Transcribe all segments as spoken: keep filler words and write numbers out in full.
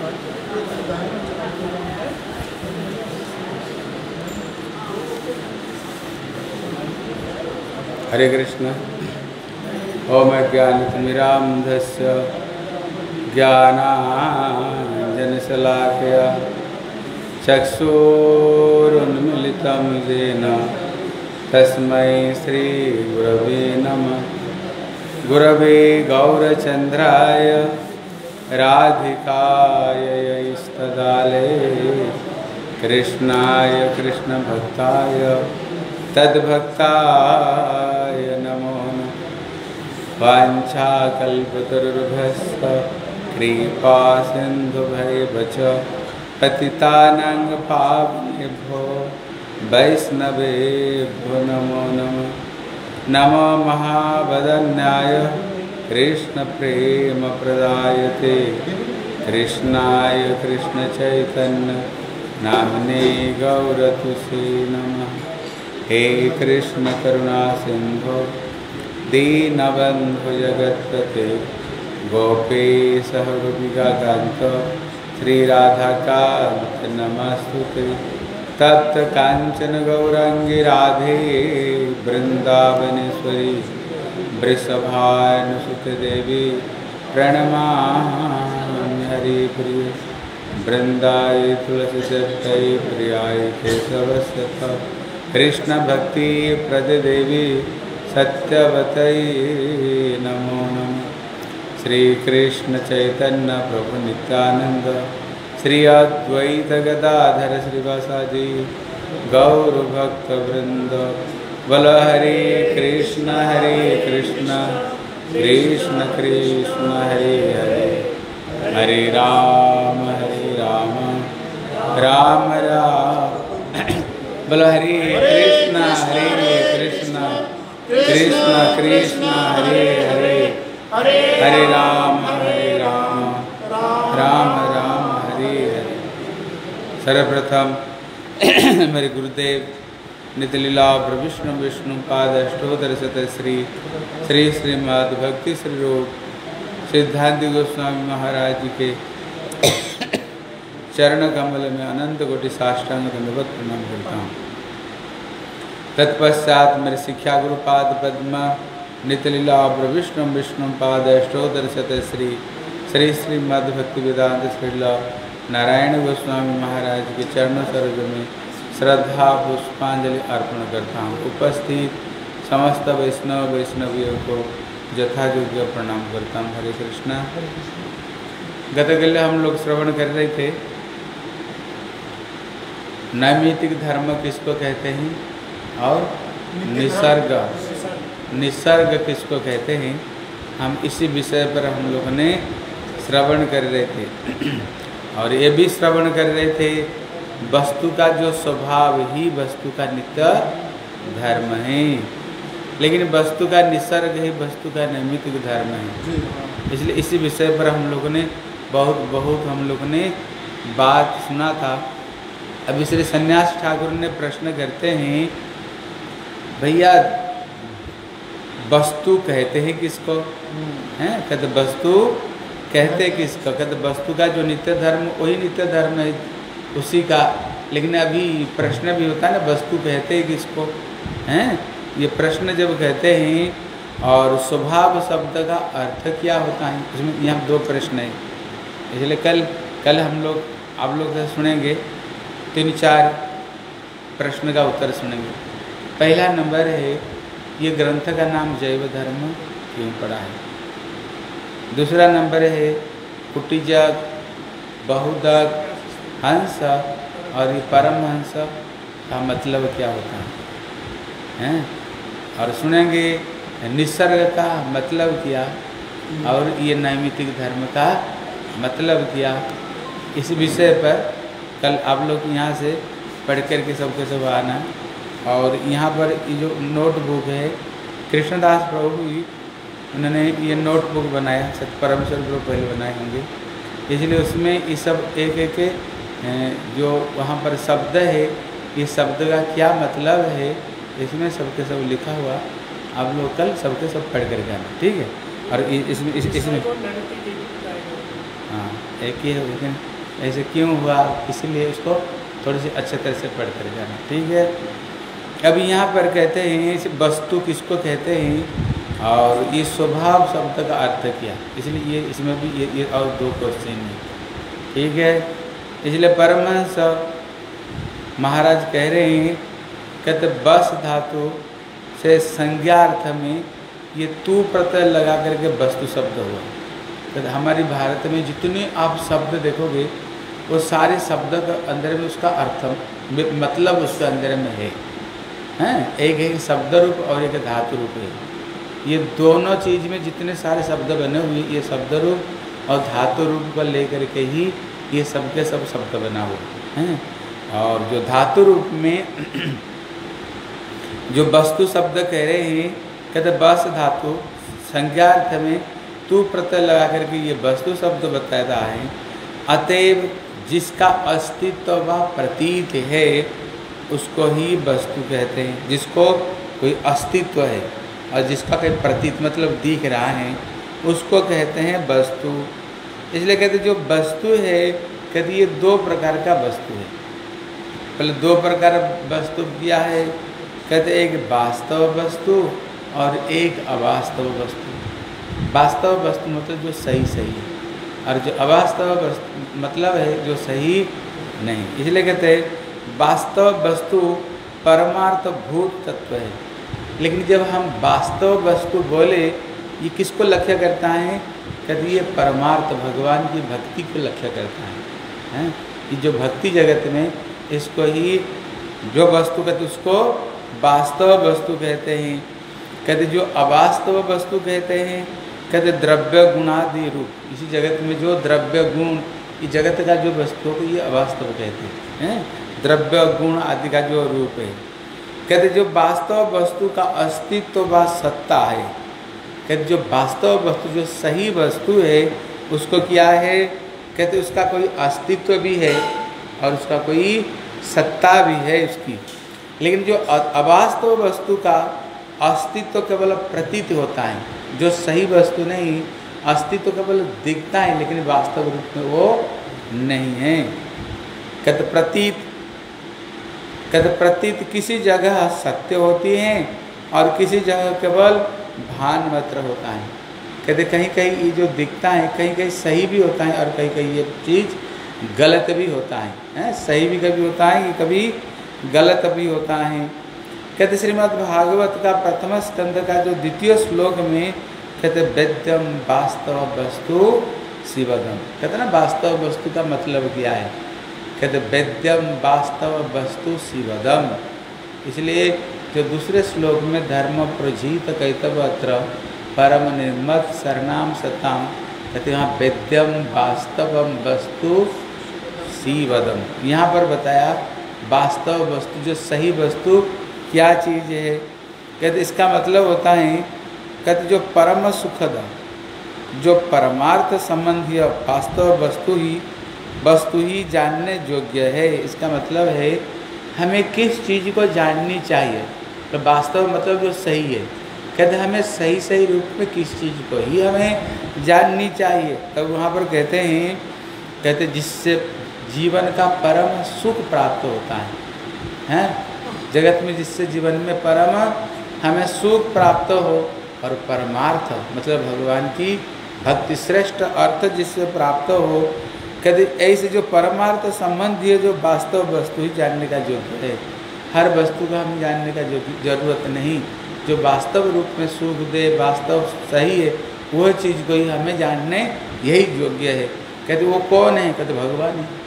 हरे कृष्ण। ओम अज्ञानतिमिरान्धस्य ज्ञानाञ्जनशलाकया चक्षुरुन्मीलितं येन तस्मै श्रीगुरवे नमः। गुरवे गौरचन्द्राय राधिकायै इष्टदाले कृष्णाय कृष्णभक्ताय तद्भक्ताय नमो नमः। वाञ्छाकल्पतरुर्भस्य कृपा सिन्धुभैव च पतितानां पावनेभ्यो वैष्णवेभ्यो नमो नमः। नमो महावदन्याय कृष्णप्रेमप्रदायते कृष्णाय कृष्णचैतन्य नाम्ने गौरतुसे नमः। हे कृष्ण करुणा सिंधु दीनबंधु जगत्पते गोपेश गोपिकाकांत श्रीराधाकांत नमस्तुते। तप्त कांचन गौरांगी राधे वृंदावनेश्वरी वृषभानुसुते देवी प्रणमामि हरिप्रिय। वृंदाय तुलसीदत्तै प्रियाय केशवस्य कृष्ण भक्ति प्रद देवी सत्यवतै नमो नमः। श्री कृष्ण चैतन्य प्रभु नित्यानंद श्री अद्वैत गदाधर श्रीवासादि गौर भक्त वृंद। बोलो हरे कृष्ण हरे कृष्ण कृष्ण कृष्ण हरे हरे हरे राम हरे राम राम राम। बोलो हरे कृष्ण हरे कृष्ण कृष्ण कृष्ण हरे हरे हरे राम हरे राम राम राम हरे हरे। सर्वप्रथम मेरे गुरुदेव नित्य लीला विष्णु विष्णु पाद अष्टोत्तर शत श्री श्री श्रीमद् भक्ति श्री रूप सिद्धांत गोस्वामी महाराज जी के चरण कमल में अनंत कोटि साष्टांग दंडवत प्रणाम करता हूँ। तत्पश्चात मेरे शिक्षा गुरुपाद पद्म नित्य लीला विष्णु विष्णु पाद अष्टोत्तर शत श्री श्री श्रीमद् भक्ति वेदांत श्रीला नारायण गोस्वामी महाराज के चरण सरोज में श्रद्धा पुष्पांजलि अर्पण करता हूँ। उपस्थित समस्त वैष्णव वैष्णवियों को यथायोग्य प्रणाम करता हूँ। हरे कृष्णा। गतकल्य हम लोग श्रवण कर रहे थे नैमित्तिक धर्म किसको कहते हैं और निसर्ग निसर्ग किसको कहते हैं। हम इसी विषय पर हम लोग ने श्रवण कर रहे थे और ये भी श्रवण कर रहे थे वस्तु का जो स्वभाव ही वस्तु का नित्य धर्म है, लेकिन वस्तु का निसर्ग ही वस्तु का नैमित्तिक धर्म है। इसलिए इसी विषय पर हम लोगों ने बहुत बहुत हम लोग ने बात सुना था। अब इसलिए सन्यास ठाकुर ने प्रश्न करते हैं, भैया वस्तु कहते हैं किसको हैं? कहते वस्तु कहते किसको? कहते वस्तु का जो नित्य धर्म वही नित्य धर्म है उसी का। लेकिन अभी प्रश्न भी होता है ना, वस्तु कहते हैं किसको हैं? ये प्रश्न जब कहते हैं और स्वभाव शब्द का अर्थ क्या होता है, इसमें यहाँ दो प्रश्न है। इसलिए कल कल हम लोग आप लोग से सुनेंगे तीन चार प्रश्न का उत्तर सुनेंगे। पहला नंबर है ये ग्रंथ का नाम जैव धर्म क्यों पड़ा है। दूसरा नंबर है कुटीजक बहुदक हंस और ये परमहंस का मतलब क्या होता है हैं? और सुनेंगे निसर्ग का मतलब क्या और ये नैमित्तिक धर्म का मतलब क्या। इस विषय पर कल आप लोग यहाँ से पढ़ कर के सबके सब आना। और यहाँ पर ये जो नोटबुक है कृष्णदास प्रभु जी उन्होंने ये नोटबुक बनाया, सतपरमेश्वर प्रभु पहले बनाए होंगे, इसलिए उसमें ये सब एक एक जो वहाँ पर शब्द है इस शब्द का क्या मतलब है इसमें सबके सब लिखा हुआ। आप लोग कल सबके सब पढ़ कर जाना, ठीक है। और इसमें इस, इसमें हाँ एक ही है, लेकिन ऐसे क्यों हुआ, इसीलिए उसको थोड़ी सी अच्छे तरह से पढ़ कर जाना। ठीक है, अभी यहाँ पर कहते हैं इस वस्तु किसको कहते हैं और ये स्वभाव शब्द का अर्थ क्या, इसलिए ये इसमें भी ये, ये और दो क्वेश्चन है। ठीक है, इसलिए परमहंस महाराज कह रहे हैं, कहते बस धातु से संज्ञार्थ में ये तू प्रत्यय लगा करके वस्तु शब्द हुआ। कहते हमारी भारत में जितने आप शब्द देखोगे वो सारे शब्द के अंदर में उसका अर्थ मतलब उसके अंदर में है हैं, एक है शब्द रूप और एक धातु रूप है। ये दोनों चीज़ में जितने सारे शब्द बने हुए ये शब्द रूप और धातु रूप को लेकर के ही ये सब के सब शब्द बना हुआ हैं। और जो धातु रूप में जो वस्तु शब्द कह रहे हैं, कहते बस धातु संज्ञार्थ में तू प्रत्यय लगा करके ये वस्तु शब्द बताता है। अतएव जिसका अस्तित्व व प्रतीत है उसको ही वस्तु कहते हैं। जिसको कोई अस्तित्व है और जिसका कोई प्रतीत मतलब दिख रहा है उसको कहते हैं वस्तु। इसलिए कहते जो वस्तु है, कहते ये दो प्रकार का वस्तु है। पहले दो प्रकार वस्तु क्या है, कहते एक वास्तव वस्तु और एक अवास्तव वस्तु। वास्तव वस्तु मतलब जो सही सही है और जो अवास्तव वस्तु मतलब है जो सही नहीं। इसलिए कहते हैं वास्तव वस्तु परमार्थ भूत तत्व है। लेकिन जब हम वास्तव वस्तु बोले ये किसको लक्ष्य करता है, कहते ये परमार्थ भगवान की भक्ति को लक्ष्य करता है, हैं? ये जो भक्ति जगत में इसको ही जो वस्तु कहते उसको वास्तव वस्तु कहते हैं। कहते जो अवास्तव वस्तु कहते हैं, कहते द्रव्य गुणादि रूप। इसी जगत में जो द्रव्य गुण इस जगत का जो वस्तु को ये अवास्तव कहते हैं, द्रव्य गुण आदि का जो रूप है। कहते जो वास्तव वस्तु का अस्तित्व व सत्ता है, कहते जो वास्तव वस्तु जो सही वस्तु है उसको क्या है, कहते उसका कोई अस्तित्व भी है और उसका कोई सत्ता भी है उसकी। लेकिन जो अवास्तव वस्तु का अस्तित्व केवल प्रतीत होता है, जो सही वस्तु नहीं, अस्तित्व केवल दिखता है लेकिन वास्तव रूप में वो नहीं है। कहते प्रतीत कहते प्रतीत किसी जगह सत्य होती है और किसी जगह केवल भान मात्र होता है। कहते कहीं कहीं ये जो दिखता है कहीं कहीं सही भी होता है और कहीं कहीं ये चीज़ गलत भी होता है, है? सही भी कभी होता है कभी गलत भी होता है। कहते श्रीमद् भागवत का प्रथम स्कंद का जो द्वितीय श्लोक में कहते वेद्यम वास्तव वस्तु शिवदम। कहते ना वास्तव वस्तु का मतलब क्या है, कहते वेद्यम वास्तव वस्तु शिवदम। इसलिए जो दूसरे श्लोक में धर्म प्रजीत कैतव अत्र परम निर्मत शरणाम सताम, कहते यहाँ वेद्यम वास्तवम वस्तु शिवदम। यहाँ पर बताया वास्तव वस्तु जो सही वस्तु क्या चीज़ है। कहते इसका मतलब होता है, कहते जो परम सुखद जो परमार्थ संबंधी वास्तव वस्तु ही वस्तु ही जानने योग्य है। इसका मतलब है हमें किस चीज़ को जाननी चाहिए, तो वास्तव मतलब जो सही है। कहते हमें सही सही रूप में किस चीज़ को ही हमें जाननी चाहिए। तब वहाँ पर कहते हैं, कहते जिससे जीवन का परम सुख प्राप्त होता है, हैं जगत में जिससे जीवन में परम हमें सुख प्राप्त हो, और परमार्थ मतलब भगवान की भक्ति श्रेष्ठ अर्थ जिससे प्राप्त हो। कहते ऐसे जो परमार्थ संबंधी है जो वास्तव वस्तु ही जानने का योग्य है। हर वस्तु का हम जानने का जरूरत नहीं, जो वास्तव रूप में सुख दे वास्तव सही है वह चीज़ को ही हमें जानने यही योग्य है। कहते वो कौन है, कहते भगवान है,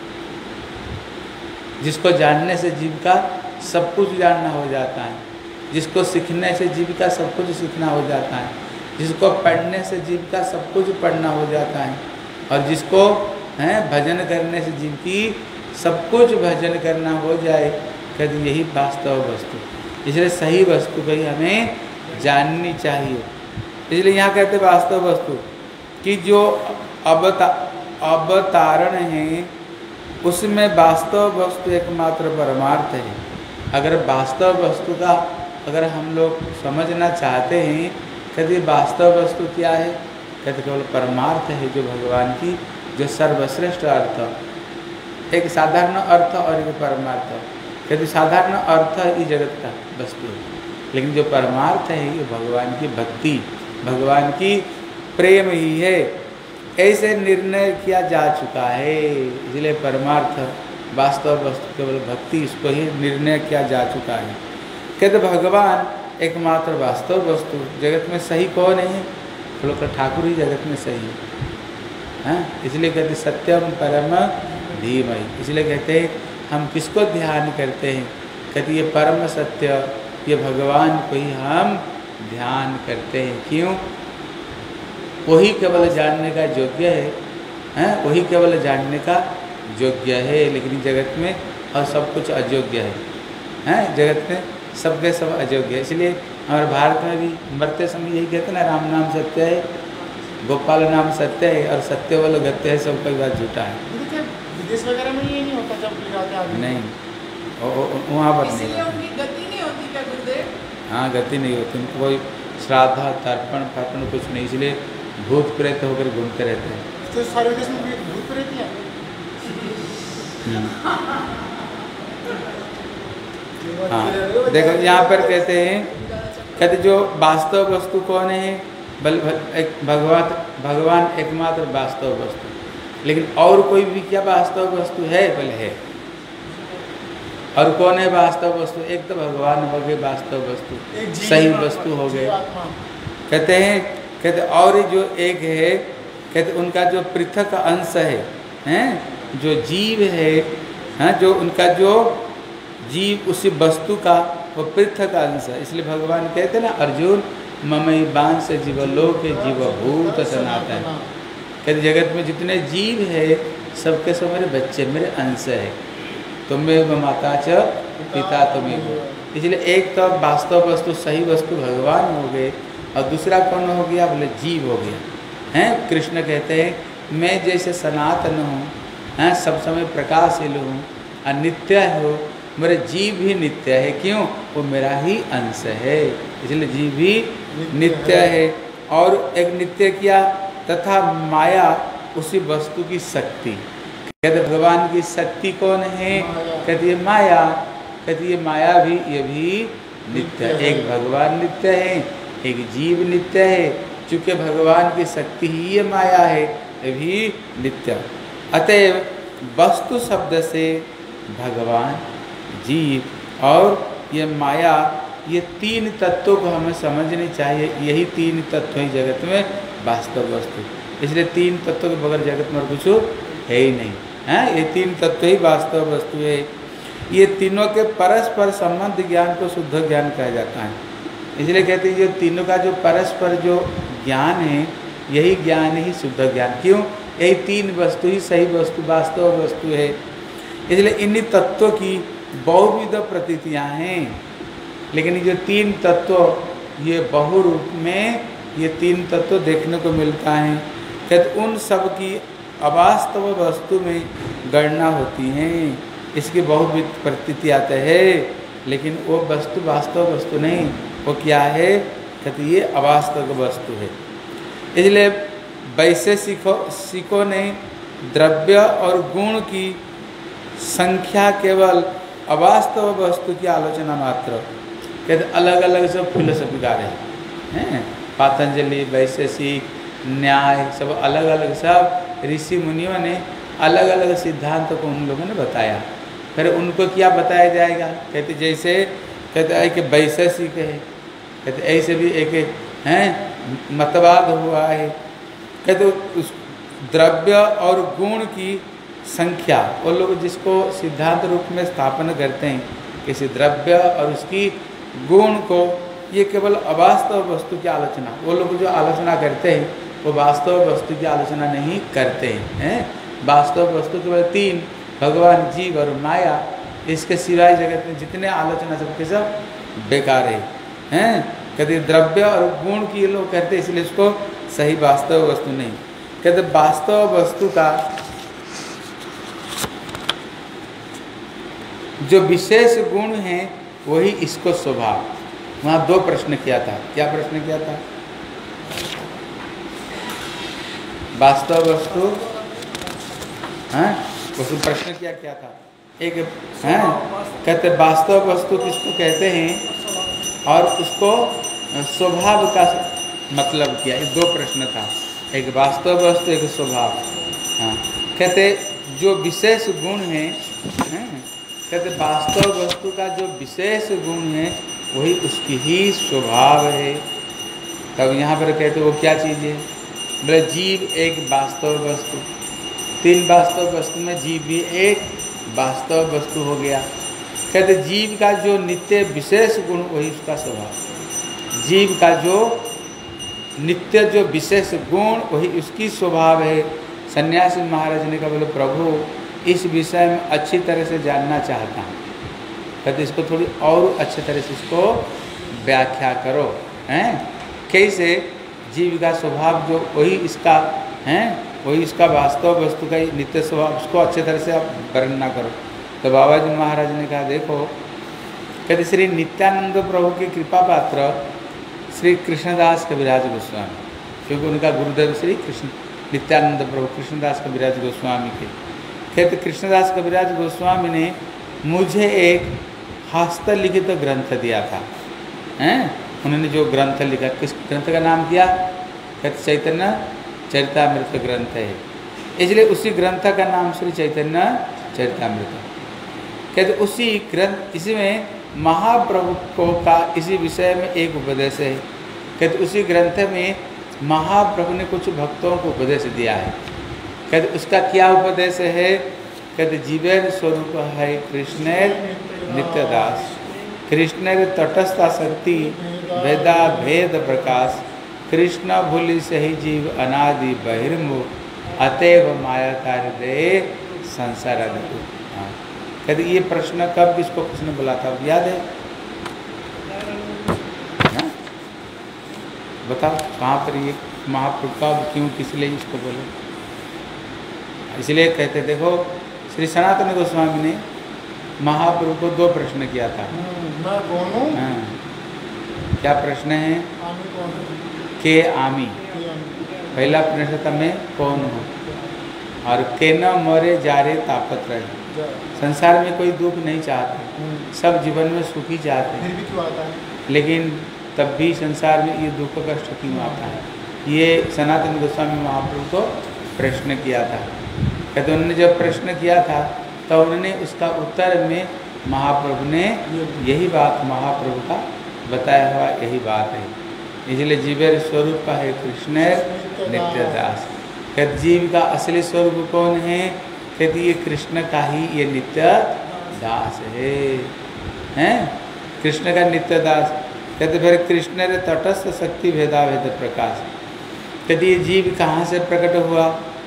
जिसको जानने से जीव का सब कुछ जानना हो जाता है, जिसको सीखने से जीव का सब कुछ सीखना हो जाता है, जिसको पढ़ने से जीव का सब कुछ पढ़ना हो जाता है, और जिसको हैं भजन करने से जीव की सब कुछ भजन करना हो जाए। कहते यही वास्तव वस्तु। इसलिए सही वस्तु को ही हमें जाननी चाहिए। इसलिए यहाँ कहते वास्तव वस्तु कि जो अवता अवतारण है उसमें वास्तव वस्तु एकमात्र परमार्थ है। अगर वास्तव वस्तु का अगर हम लोग समझना चाहते हैं, कहते वास्तव वस्तु क्या है, कहते केवल परमार्थ है जो भगवान की जो सर्वश्रेष्ठ अर्थ एक साधारण अर्थ और एक परमार्थ। कहते साधारण अर्थ ही जगत का वस्तु है, लेकिन जो परमार्थ है ये भगवान की भक्ति, भगवान की प्रेम ही है, ऐसे निर्णय किया जा चुका है। इसलिए परमार्थ वास्तव वस्तु केवल भक्ति, इसको ही निर्णय किया जा चुका है। कहते भगवान एकमात्र वास्तव वस्तु, जगत में सही कौन है? लोग ठाकुर ही जगत में सही है, हाँ? इसलिए कहते सत्यम परम धीमहि। इसलिए कहते हैं हम किसको ध्यान करते हैं? कहते ये परम सत्य, ये भगवान को ही हम ध्यान करते हैं। क्यों? वही केवल जानने का योग्य है, हैं? वही केवल जानने का योग्य है, लेकिन जगत में और सब कुछ अयोग्य है, हैं? जगत में सबके सब अयोग्य है। इसलिए हमारे भारत में भी मरते समय यही कहते ना, राम नाम सत्य है, गोपाल नाम सत्य है, और सत्य वाले गत्य है, सब कई बात झूठा है। विदेश वगैरह में ये नहीं होता जब जाते आदमी? नहीं, वहाँ पर नहीं, उनकी गति नहीं होती क्या गुरुदेव? हाँ, गति नहीं होती उनको, कोई श्राद्ध तर्पण फर्पण कुछ नहीं, इसलिए भूत प्रेत होकर घूमते रहते हैं। तो सारे देश में भूत प्रेत हैं? हाँ, देखो यहाँ पर कहते हैं, कहते जो वास्तव वस्तु कौन है? बल एक भगवान, भगवान एकमात्र वास्तव वस्तु, लेकिन और कोई भी क्या वास्तव वस्तु है? बल है। और कौन है वास्तव वस्तु? एक तो भगवान हो गए वास्तव वस्तु, सही वस्तु हो गए। कहते हैं, कहते और जो एक है, कहते उनका जो पृथक अंश है, हैं? जो जीव है, हैं? जो उनका जो जीव उसी वस्तु का वो पृथक अंश है। इसलिए भगवान कहते हैं ना, अर्जुन ममई बांस जीवलोक जीवभूत सनातन। कहते जगत में जितने जीव है सबके सब मेरे बच्चे, मेरे अंश है। तुम्हें माता च पिता तुम्हें हो। इसलिए एक तो वास्तव वस्तु सही वस्तु भगवान हो गए, और दूसरा कौन हो गया? बोले जीव हो गया, हैं? कृष्ण कहते हैं मैं जैसे सनातन हूँ, हैं? सब समय प्रकाशशील हूँ, अनित्य हो, मेरे जीव भी नित्य है। क्यों? वो मेरा ही अंश है, इसलिए जीव भी नित्य है। और एक नित्य किया तथा माया उसी वस्तु की शक्ति। कहते भगवान की शक्ति कौन है? कहती है माया। कहती है माया भी, ये भी नित्य है। एक भगवान नित्य है, एक जीव नित्य है। चूँकि भगवान की शक्ति ही ये माया है, ये भी नित्य। अतएव वस्तु शब्द से भगवान, जीव और ये माया, ये तीन तत्वों को हमें समझनी चाहिए। यही तीन तत्व हैं जगत में वास्तव वस्तु। इसलिए तीन तत्वों के बगैर जगत में कुछ है ही नहीं, हैं? ये तीन तत्व ही वास्तव वस्तु है। ये तीनों के परस्पर संबंध ज्ञान को शुद्ध ज्ञान कहा जाता है। इसलिए कहते हैं जो तीनों का जो परस्पर जो ज्ञान है, यही ज्ञान ही शुद्ध ज्ञान। क्यों? यही तीन वस्तु ही सही वस्तु, वास्तव वस्तु है। इसलिए इन्हीं तत्वों की बहुविध प्रतीतियाँ हैं, लेकिन ये जो तीन तत्व ये बहुरूप में ये तीन तत्व देखने को मिलता है। कहते उन सब की अवास्तव वस्तु में गणना होती हैं। इसकी बहुविध प्रतीति आते हैं, लेकिन वो वस्तु वास्तव वस्तु नहीं, वो क्या है? कहते ये अवास्तव वस्तु है। इसलिए वैशेषिकों सिकों ने द्रव्य और गुण की संख्या केवल अवास्तव वस्तु की आलोचना मात्र। कहते अलग अलग सब फिलोसफीकार हैं, पातंजलि, वैशेषिक, न्याय, सब अलग अलग सब ऋषि मुनियों ने अलग अलग सिद्धांत को उन लोगों ने बताया। फिर उनको क्या बताया जाएगा? कहते जैसे कहते है कि वैशेषिक है, कहते ऐसे भी एक हैं मतवाद हुआ है। कहते उस द्रव्य और गुण की संख्या, वो लोग जिसको सिद्धांत रूप में स्थापन करते हैं, किसी द्रव्य और उसकी गुण को, ये केवल अवास्तव वस्तु की आलोचना, वो लोग जो आलोचना करते हैं वो वास्तव वस्तु की आलोचना नहीं करते हैं। वास्तव वस्तु केवल तीन, भगवान, जीव और माया। इसके सिवाय जगत में जितने आलोचना सबके सब बेकार है, हैं? कहते द्रव्य और गुण की लोग कहते हैं, इसलिए इसको सही वास्तव वस्तु नहीं कहते। वास्तव वस्तु का जो विशेष गुण है वही इसको स्वभाव। वहाँ दो प्रश्न किया था। क्या प्रश्न किया था? वास्तव वस्तु, हाँ, उसने प्रश्न किया क्या था? एक है कहते वास्तव वस्तु किसको कहते हैं, और उसको स्वभाव का मतलब किया। ये दो प्रश्न था, एक वास्तव वस्तु, एक स्वभाव। हाँ, कहते जो विशेष गुण है, है कहते वास्तव वस्तु का जो विशेष गुण है वही उसकी ही स्वभाव है। तब यहाँ पर कहते वो क्या चीज़ है? बोले जीव एक वास्तव वस्तु, तीन वास्तव वस्तु में जीव भी एक वास्तव वस्तु हो गया। कहते जीव का जो नित्य विशेष गुण वही उसका स्वभाव, जीव का जो नित्य जो विशेष गुण वही उसकी स्वभाव है। सन्यासी महाराज ने कहा बोले प्रभु इस विषय में अच्छी तरह से जानना चाहता हूँ। कहते इसको थोड़ी और अच्छी तरह से इसको व्याख्या करो, हैं कैसे जीव का स्वभाव जो वही इसका हैं वही इसका वास्तव वस्तु का नित्य स्वभाव, उसको अच्छी तरह से आप वर्णना करो। तो बाबा जी महाराज ने कहा देखो, कहते श्री नित्यानंद प्रभु की कृपा पात्र श्री कृष्णदास कविराज गोस्वामी, क्योंकि उनका गुरुदेव श्री कृष्ण नित्यानंद प्रभु कृष्णदास कविराज गोस्वामी के। कहते कृष्णदास कविराज गोस्वामी ने मुझे एक हस्तलिखित तो ग्रंथ दिया था, हैं उन्होंने जो ग्रंथ लिखा, किस ग्रंथ का नाम दिया? कहते चैतन्य चरितामृत ग्रंथ है, इसलिए उसी ग्रंथ का नाम श्री चैतन्य चरितामृत। कहते उसी ग्रंथ, इसमें महाप्रभु को का इसी विषय में एक उपदेश है। कहते उसी ग्रंथ में महाप्रभु ने कुछ भक्तों को उपदेश दिया है। कहते उसका क्या उपदेश है? कहते जीवेर स्वरूप है कृष्णेर नित्यदास, कृष्णेर तटस्थ शक्ति वेदा भेद प्रकाश, कृष्ण भूलि सही जीव अनादि बहिर्मुख अतएव माया कार्य दे संसार आदि। हाँ, कहते ये प्रश्न कब किसको किसने बोला था याद है? हाँ? बताओ कहाँ पर ये महाप्रभु का क्यों किस लिए इसको बोले? इसलिए कहते देखो श्री सनातन गोस्वामी ने महाप्रभु को दो प्रश्न किया था। मैं कौन हूँ? हाँ, क्या प्रश्न है? आमी कौन हूँ? के आमी, पहला प्रश्न था मैं कौन हूँ, और के न मरे जारे तापत रहे। संसार में कोई दुख नहीं चाहते, सब जीवन में सुखी चाहते हैं, फिर भी क्यों आता है? लेकिन तब भी संसार में ये दुख कष्ट क्यों आता है? ये सनातन गोस्वामी महाप्रभु को प्रश्न किया था। कहते उन्होंने जब प्रश्न किया था तो उन्होंने उसका उत्तर में महाप्रभु ने यही बात महाप्रभु का बताया हुआ यही बात है। इसलिए जीवेर स्वरूप का है कृष्ण नित्यदास। कहते जीव का असली स्वरूप कौन है? कहते ये कृष्ण का ही ये नित्य दास है, हैं कृष्ण का नित्य दास। कहते फिर कृष्ण रे तटस्थ शक्ति भेदा भेद प्रकाश। कहते ये जीव कहाँ से प्रकट हुआ?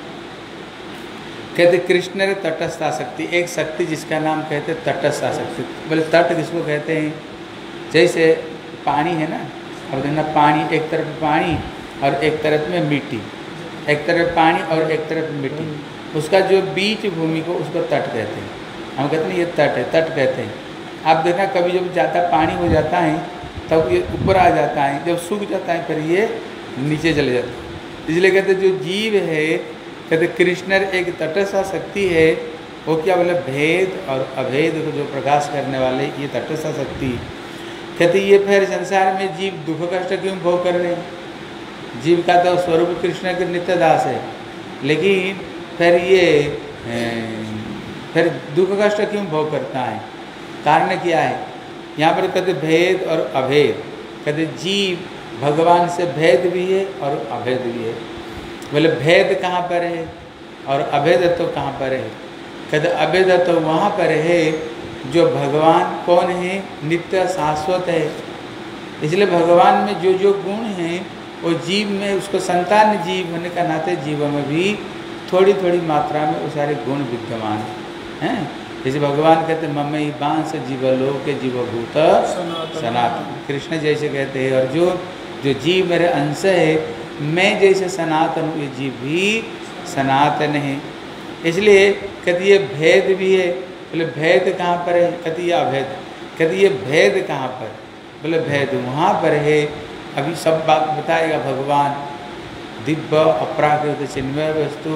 कहते कृष्ण रे तटस्थ शक्ति, एक शक्ति जिसका नाम कहते तटस्थ शक्ति। बोले तट किसको कहते हैं? जैसे पानी है ना, अब देखना पानी, एक तरफ पानी और एक तरफ में मिट्टी, एक तरफ पानी और एक तरफ मिट्टी, उसका जो बीच भूमि को उसको तट कहते हैं। हम कहते हैं ये तट है, तट कहते हैं। आप देखना कभी जब ज़्यादा पानी हो जाता है तब ये ऊपर आ जाता है, जब सूख जाता है फिर ये नीचे चले जाता है। इसलिए कहते जो जीव है, कहते कृष्ण एक तटस्थ शक्ति है। वो क्या बोले? भेद और अभेद को जो प्रकाश करने वाले ये तटस्थ शक्ति। कहते ये फिर संसार में जीव दुख कष्ट क्यों भोग कर रहे हैं? जीव का तो स्वरूप कृष्ण के नित्य दास है, लेकिन फिर ये फिर दुख कष्ट क्यों भोग करता है? कारण क्या है? यहाँ पर कहते भेद और अभेद। कहते जीव भगवान से भेद भी है और अभेद भी है। बोले भेद कहाँ पर है और अभेद तो कहाँ पर है? कहते अभेद तो वहाँ पर है जो भगवान कौन है? नित्य शाश्वत है। इसलिए भगवान में जो जो गुण हैं वो जीव में, उसको संतान जीव होने का नाते जीव में भी थोड़ी थोड़ी मात्रा में वो सारे गुण विद्यमान हैं। जैसे भगवान कहते मम्मी बांस जीवलोक के जीवभूत सनातन, कृष्ण जैसे कहते हैं और जो जो जीव मेरे अंश है, मैं जैसे सनातन हूँ, ये जीव भी सनातन है। इसलिए कहते ये भेद भी है। बोले भेद कहाँ पर है? कहते ये अभेद। कहते ये भेद कहाँ पर? बोले भेद वहाँ पर है। अभी सब बात बताएगा भगवान। दिव्य अपराकृत चिन्मय वस्तु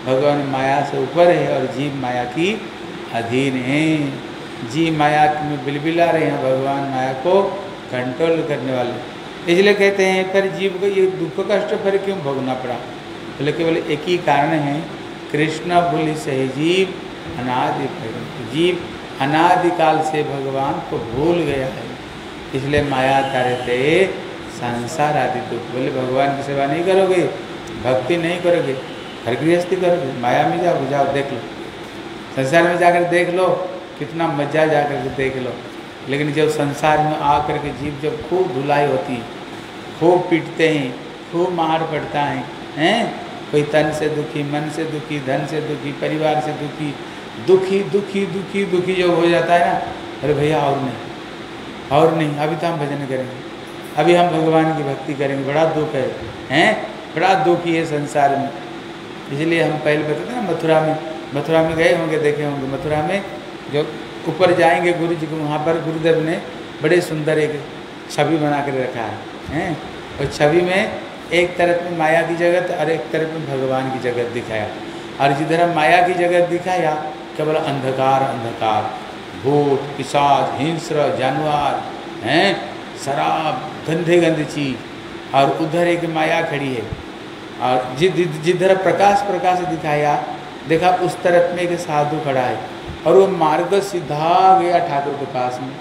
भगवान माया से ऊपर है और जीव माया की अधीन है। जीव माया में बिलबिला रहे हैं, भगवान माया को कंट्रोल करने वाले। इसलिए कहते हैं फिर जीव को ये दुख कष्ट फिर क्यों भोगना पड़ा? बोले केवल एक ही कारण है, कृष्ण भूलि सही जीव अनादि। जीव अनादिकाल से भगवान को भूल गया है, इसलिए माया तारते संसार आदि दुख। बोले भगवान की सेवा नहीं करोगे, भक्ति नहीं करोगे, घर गृहस्थी करोगे, माया में जाओ, जाओ देख लो, संसार में जाकर देख लो, कितना मजा जाकर के देख लो। लेकिन जब संसार में आकर के जीव जब खूब धुलाई होती है, खूब पीटते हैं, खूब मार पड़ता है, हैं कोई तन से दुखी, मन से दुखी, धन से दुखी, परिवार से दुखी, दुखी दुखी दुखी दुखी जो हो जाता है ना, अरे भैया और नहीं और नहीं, अभी तो हम भजन करेंगे, अभी हम भगवान की भक्ति करेंगे, बड़ा दुख है, हैं बड़ा दुखी है संसार में। इसलिए हम पहले बताते ना, मथुरा में मथुरा में गए होंगे, देखे होंगे, मथुरा में जो ऊपर जाएंगे गुरु जी को, वहाँ पर गुरुदेव ने बड़े सुंदर एक छवि बना कर रखा है, हैं और छवि में एक तरफ में माया की जगत और एक तरफ में भगवान की जगत दिखाया। और जिधर माया की जगत दिखाया केवल अंधकार अंधकार, भूत पिशाच हिंस्र जानवर, हैं शराब गंदे गंदे चीज, और उधर एक माया खड़ी है। और जिधर प्रकाश प्रकाश दिखाया, देखा उस तरफ में एक साधु खड़ा है और वो मार्ग सीधा गया ठाकुर के पास में।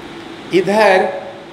इधर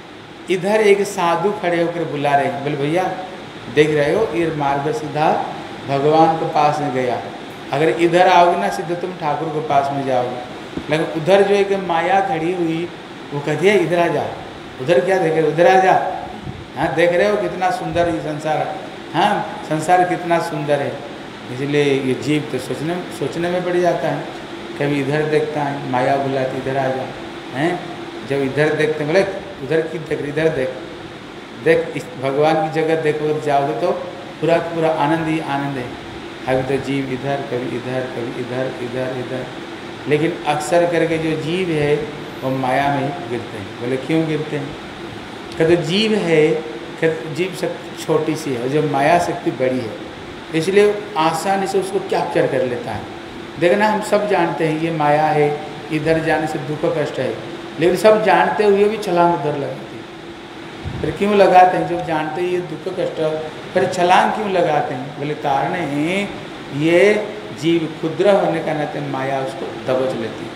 इधर एक साधु खड़े होकर बुला रहे हैं, बोले भैया देख रहे हो ये मार्ग सीधा भगवान के पास में गया, अगर इधर आओगे ना सीधे तुम ठाकुर के पास में जाओगे। लेकिन उधर जो एक माया खड़ी हुई वो कहती है इधर आ जा, उधर क्या देख रहे हो, उधर आ जा, हाँ देख रहे हो कितना सुंदर ये संसार, हाँ संसार कितना सुंदर है। इसलिए ये जीव तो सोचने सोचने में पड़ जाता है, कभी इधर देखता है माया बुलाती इधर आ जा, हैं जब इधर देखते बोले उधर की देख, इधर देख देख इस भगवान की जगह देखो, जाओगे तो पूरा पूरा आनंद ही आनंद है। अभी तो जीव इधर कभी इधर कभी इधर इधर इधर, लेकिन अक्सर करके जो जीव है वो माया में ही गिरते हैं। बोले क्यों गिरते हैं? कहते जीव है, कहते जीव शक्ति छोटी सी है और जो माया शक्ति बड़ी है, इसलिए आसानी से उसको कैप्चर कर लेता है। देखना हम सब जानते हैं ये माया है, इधर जाने से दुख कष्ट है, लेकिन सब जानते हुए भी छलांग उधर लगाते हैं। फिर क्यों लगाते हैं? जब जानते हैं ये दुख कष्ट, फिर छलांग क्यों लगाते हैं? बोले कारण है ये जीव क्षुद्र होने का नाते माया उसको दबोच लेती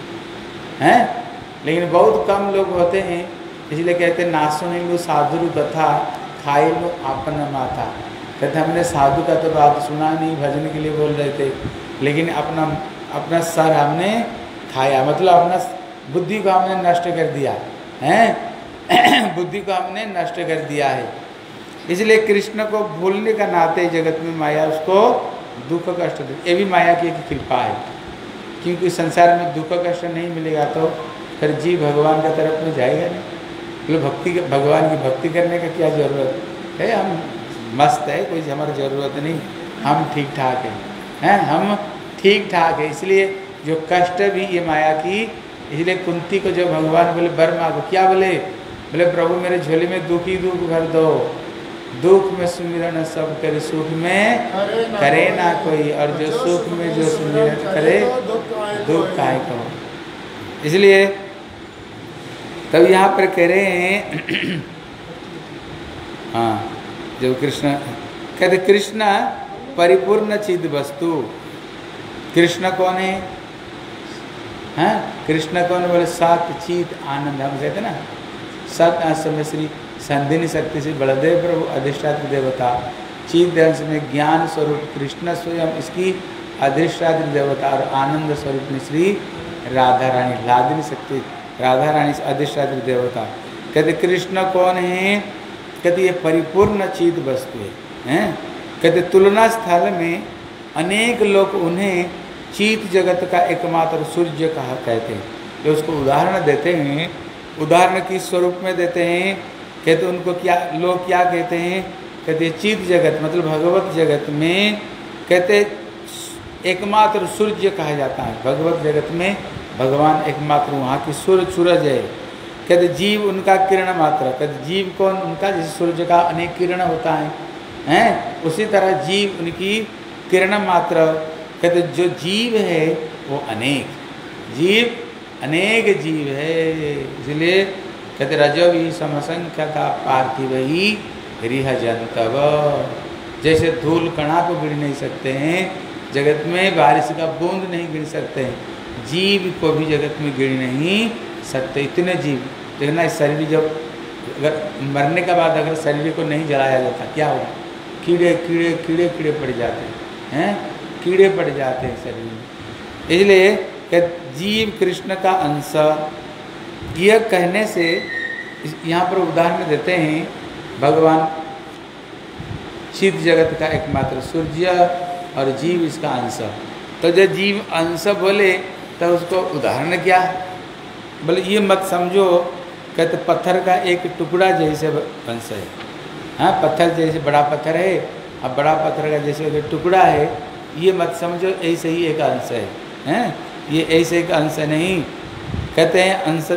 है, हैं? लेकिन बहुत कम लोग होते हैं, इसलिए कहते हैं ना सुने लो साधु कथा खाए लो आपन माथा। कहते हमने साधु का तो बात सुना नहीं, भजन के लिए बोल रहे थे, लेकिन अपना अपना सर हमने खाया, मतलब अपना बुद्धि को हमने नष्ट कर दिया हैं बुद्धि को हमने नष्ट कर दिया है। इसलिए कृष्ण को भूलने का नाते जगत में माया उसको दुख कष्ट दे, ये भी माया की एक कृपा है, क्योंकि संसार में दुख कष्ट नहीं मिलेगा तो फिर जीव भगवान की तरफ में जाएगा नहीं। मतलब भक्ति भगवान की भक्ति करने का क्या जरूरत है? हम मस्त है, कोई हमारी ज़रूरत नहीं, हम ठीक ठाक हैं, हैं हम ठीक ठाक है। इसलिए जो कष्ट भी ये माया की, इसलिए कुंती को जो भगवान बोले वर मांगो, क्या बोले? बोले प्रभु मेरे झोली में दुख ही दुख भर दो, दुख में सुमिरन सब करे, सुख में करे ना कोई, और जो सुख में जो सुमिरन करे दुख काहे कहो। इसलिए तब यहाँ पर कह रहे हैं हाँ जो कृष्ण कहते कृष्ण परिपूर्ण चिद वस्तु। कृष्ण कौन है? हाँ कृष्ण कौन? बोले सत चित आनंद। हम कहते ना सत अंश में श्री संधिनी शक्ति से बलदेव प्रभु अधिष्ठात्र देवता, चित अंश में ज्ञान स्वरूप कृष्ण स्वयं इसकी अधिष्ठात्र देवता, और आनंद स्वरूप में श्री राधा रानी लादिनी शक्ति राधा रानी से अधिष्ठात्र देवता। कहते कृष्ण कौन है? कहते ये परिपूर्ण चित वस्तु है, हैं? कहते तुलना स्थल में अनेक लोग उन्हें चित जगत का एकमात्र सूर्य कहा कहते हैं। जो उसको उदाहरण देते हैं, उदाहरण किस स्वरूप में देते हैं? कहते उनको क्या लोग क्या कहते हैं? कहते चित जगत मतलब भगवत जगत में कहते एकमात्र सूर्य कहा जाता है। भगवत जगत में भगवान एकमात्र वहाँ की सूर्य सूरज है। कहते जीव उनका किरण मात्र। कहते जीव कौन? उनका जैसे सूर्य का अनेक किरण होता है, हैं? उसी तरह जीव उनकी किरण मात्र। कहते जो जीव है वो अनेक, जीव अनेक जीव है, इसलिए कहते रजोवी समसंख्यता पार्थिव ही रिह जंतव। जैसे धूल कणा को गिर नहीं सकते हैं जगत में, बारिश का बूंद नहीं गिर सकते हैं, जीव को भी जगत में गिर नहीं सकते, इतने जीव। देखना इस शरीर जब अगर मरने के बाद अगर शरीर को नहीं जलाया जाता क्या होगा, कीड़े कीड़े कीड़े कीड़े पड़ जाते हैं, हैं कीड़े पड़ जाते हैं शरीर में। इसलिए कि जीव कृष्ण का अंश, यह कहने से यहाँ पर उदाहरण देते हैं भगवान चित जगत का एकमात्र सूर्य और जीव इसका अंश। तो जब जीव अंश बोले तो उसको उदाहरण क्या, बोले ये मत समझो कहते पत्थर का एक टुकड़ा जैसे अंश है। हाँ, पत्थर जैसे बड़ा पत्थर है, अब बड़ा पत्थर का जैसे टुकड़ा है, ये मत समझो ऐसे ही एक अंश है, हैं ये ऐसे एक अंश नहीं। कहते हैं अंश